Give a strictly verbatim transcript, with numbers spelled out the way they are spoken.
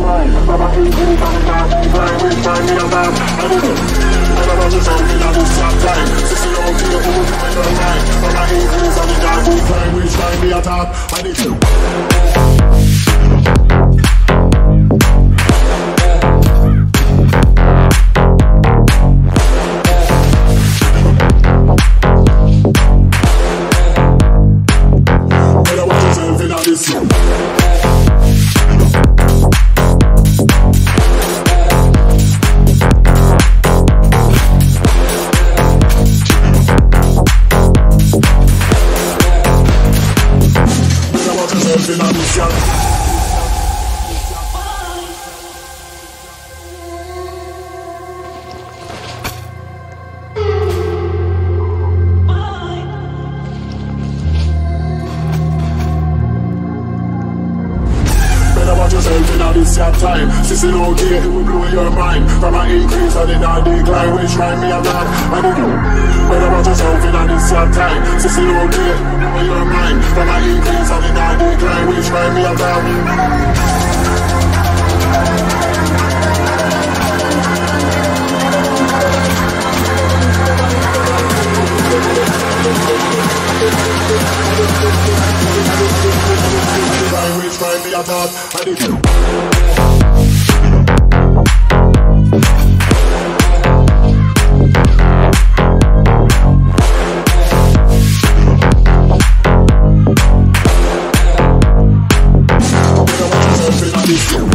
mind. But I ain't cool, but I'm not blind. Which time me about? I don't know. But I was just something I was top time. Sissy don't care who was in your mind. But I ain't cool, but I'm not blind. Which time me attack? I did you. Time. Sissy don't care, it will blow your mind. From my increase, I did not decline. Which rhyme me a lot, I did know. But about yourself in this your time. Sissy don't care, it will blow your mind. From my increase, I did not decline. Which rhyme me a lot. Which rhyme me a lot, I did know. This